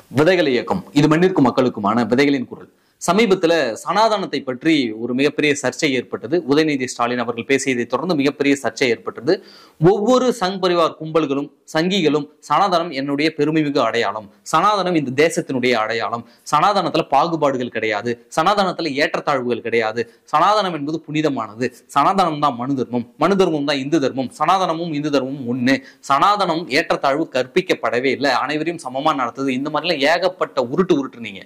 விதைகள் இயக்கம் இது மண்ணிற்கும் மக்களுக்குமான விதைகளின் குரல். சமீபத்துல சனாதனத்தை பற்றி ஒரு மிகப்பெரிய சர்ச்சை ஏற்பட்டது. உதயநிதி ஸ்டாலின் அவர்கள் பேசியதை தொடர்ந்து மிகப்பெரிய சர்ச்சை ஏற்பட்டது. ஒவ்வொரு சங் பரிவார் கும்பல்களும் சங்கிகளும் சனாதனம் என்னுடைய பெருமைமிகு அடையாளம், சனாதனம் இந்த தேசத்தினுடைய அடையாளம், சனாதனத்துல பாகுபாடுகள் கிடையாது, சனாதனத்துல ஏற்றத்தாழ்வுகள் கிடையாது, சனாதனம் என்பது புனிதமானது, சனாதனம் தான் மனு தர்மம், மனு தர்மம் தான் இந்து தர்மம், சனாதனமும் இந்து தர்மமும் ஒண்ணு, சனாதனம் ஏற்றத்தாழ்வு கற்பிக்கப்படவே இல்லை, அனைவரையும் சமமா நடத்துது, இந்த மாதிரிலாம் ஏகப்பட்ட உருட்டுனீங்க.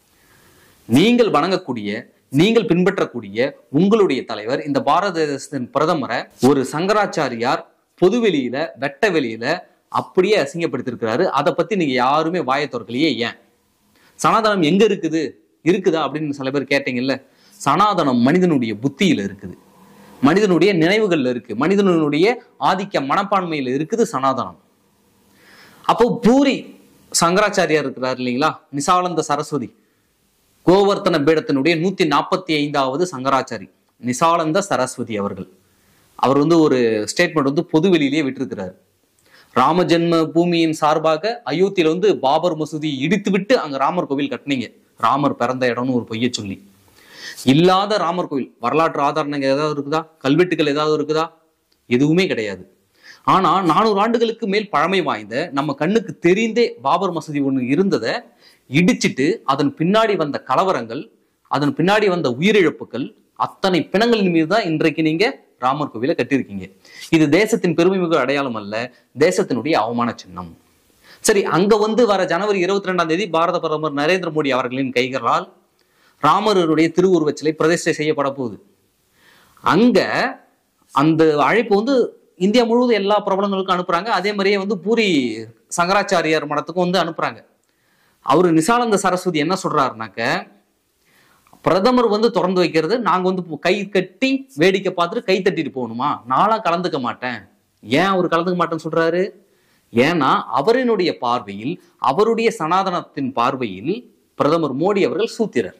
நீங்கள் வணங்கக்கூடிய, நீங்கள் பின்பற்றக்கூடிய உங்களுடைய தலைவர், இந்த பாரத தேசத்தின் பிரதமரை ஒரு சங்கராச்சாரியார் பொதுவெளியில வெட்ட வெளியில அப்படியே அசிங்கப்படுத்திருக்கிறாரு. அதை பத்தி நீங்க யாருமே வாயை திறக்கலையே. ஏன்? சனாதனம் எங்க இருக்குதா அப்படின்னு சில பேர் கேட்டீங்கல்ல. சனாதனம் மனிதனுடைய புத்தியில இருக்குது, மனிதனுடைய நினைவுகள்ல இருக்கு, மனிதனுடைய ஆதிக்க மனப்பான்மையில இருக்குது சனாதனம். அப்போ பூரி சங்கராச்சாரியார் இருக்கிறார் இல்லைங்களா, நிசானந்த சரஸ்வதி கோவர்த்தன பீடத்தினுடைய 145வது சங்கராச்சாரி நிசானந்த சரஸ்வதி அவர்கள், அவர் ஒரு ஸ்டேட்மெண்ட் பொது வெளியிலேயே விட்டிருக்கிறார். ராம ஜென்ம பூமியின் சார்பாக அயோத்தியில பாபர் மசூதியை இடித்து விட்டு அங்க ராமர் கோவில் கட்டினீங்க, ராமர் பிறந்த இடம்னு ஒரு பொய்ய சொல்லி. இல்லாத ராமர் கோவில் வரலாற்று ஆதாரங்கள் ஏதாவது இருக்குதா? கல்வெட்டுகள் ஏதாவது இருக்குதா? எதுவுமே கிடையாது. ஆனா 400 ஆண்டுகளுக்கு மேல் பழமை வாய்ந்த நம்ம கண்ணுக்கு தெரிந்தே பாபர் மசூதி ஒண்ணு இருந்ததை இடிச்சிட்டு அதன் பின்னாடி வந்த கலவரங்கள், அதன் பின்னாடி வந்த உயிரிழப்புகள், அத்தனை பிணங்களின் மீது தான் இன்றைக்கு நீங்க ராமர் கோவிலை கட்டியிருக்கீங்க. இது தேசத்தின் பெருமைமிகு அடையாளம் அல்ல, தேசத்தினுடைய அவமான சின்னம். சரி, அங்க வர ஜனவரி 22ஆம் தேதி பாரத பிரதமர் நரேந்திர மோடி அவர்களின் கைகளால் ராமருடைய திருவுருவச் சிலை பிரதிஷ்டை செய்யப்பட போகுது. அங்க அந்த அழைப்பு இந்தியா முழுவதும் எல்லா பிரபலங்களுக்கும் அனுப்புறாங்க. அதே மாதிரியே பூரி சங்கராச்சாரியார் மடத்துக்கும் அனுப்புறாங்க. அவரு நிசானந்த சரஸ்வதி என்ன சொல்றாருனாக்க, பிரதமர் திறந்து வைக்கிறது நாங்க கை கட்டி வேடிக்கை பார்த்துட்டு கை தட்டிட்டு போகணுமா? நான்லாம் கலந்துக்க மாட்டேன். ஏன் அவர் கலந்துக்க மாட்டேன்னு சொல்றாரு? ஏன்னா அவரினுடைய பார்வையில், அவருடைய சனாதனத்தின் பார்வையில் பிரதமர் மோடி அவர்கள் சூத்திரர்.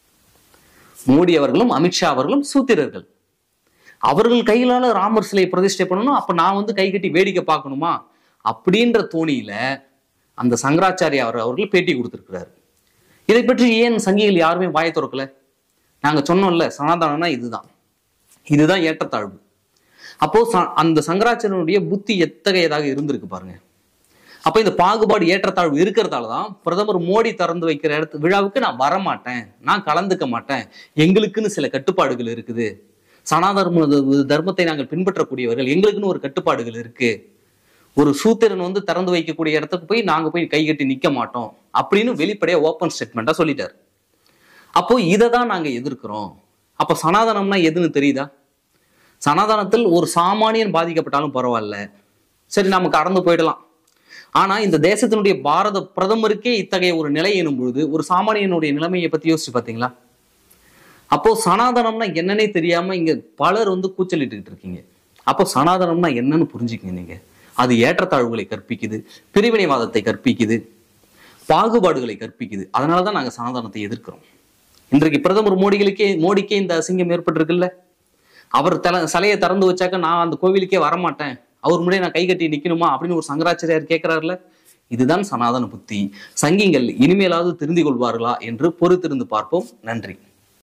மோடி அவர்களும் அமித்ஷா அவர்களும் சூத்திரர்கள். அவர்கள் கையிலால ராமர் சிலையை பிரதிஷ்டை பண்ணணும், அப்ப நான் கை கட்டி வேடிக்கை பார்க்கணுமா அப்படின்ற தோணியில அந்த சங்கராச்சாரியா அவர்கள் பேட்டி கொடுத்திருக்கிறாரு. இதை பற்றி ஏன் சங்கிகள் யாருமே வாயை திறக்கல? நாங்க சொன்னோம்ல, சனாதனம்னா இதுதான் ஏற்றத்தாழ்வு. அப்போ அந்த சங்கராச்சாரியனுடைய புத்தி எத்தகையதாக இருந்திருக்கு பாருங்க. அப்ப இந்த பாகுபாடு ஏற்றத்தாழ்வு இருக்கிறதாலதான் பிரதமர் மோடி திறந்து வைக்கிற விழாவுக்கு நான் வரமாட்டேன், நான் கலந்துக்க மாட்டேன், எங்களுக்குன்னு சில கட்டுப்பாடுகள் இருக்குது, சனாதன தர்மத்தை நாங்கள் பின்பற்றக்கூடியவர்கள், எங்களுக்குன்னு ஒரு கட்டுப்பாடுகள் இருக்கு, ஒரு சூத்திரன் திறந்து வைக்கக்கூடிய இடத்துக்கு நாங்க போய் கை கட்டி நிக்க மாட்டோம் அப்படின்னு வெளிப்படையா ஓப்பன் ஸ்டேட்மெண்டா சொல்லிட்டாரு. அப்போ இதை தான் நாங்க எதிர்க்கிறோம். அப்ப சனாதனம்னா எதுன்னு தெரியுதா? சனாதனத்தில் ஒரு சாமானியன் பாதிக்கப்பட்டாலும் பரவாயில்ல, சரி நம்ம கடந்து போயிடலாம். ஆனா இந்த தேசத்தினுடைய பாரத பிரதமருக்கே இத்தகைய ஒரு நிலை எனும் பொழுது ஒரு சாமானியனுடைய நிலைமையை பத்தி யோசிச்சு பாத்தீங்களா? அப்போ சனாதனம்னா என்னன்னே தெரியாம இங்க பலர் கூச்சலிட்டு இருக்கீங்க. அப்போ சனாதனம்னா என்னன்னு புரிஞ்சுக்கங்க. நீங்க அது ஏற்றத்தாழ்வுகளை கற்பிக்குது, பிரிவினைவாதத்தை கற்பிக்குது, பாகுபாடுகளை கற்பிக்குது. அதனாலதான் நாங்க சனாதனத்தை எதிர்க்கிறோம். இன்றைக்கு பிரதமர் மோடிக்கே இந்த அசிங்கம் ஏற்பட்டிருக்குல்ல. அவர் சிலையை திறந்து வச்சாக்க நான் அந்த கோவிலுக்கே வரமாட்டேன், அவர் முன்னாடி நான் கை கட்டி நிக்கணுமா அப்படின்னு ஒரு சங்கராச்சாரியார் கேட்கிறாருல. இதுதான் சனாதன புத்தி. சங்கிகள் இனிமேலாவது திருந்திக் கொள்வார்களா என்று பொறுத்திருந்து பார்ப்போம். நன்றி.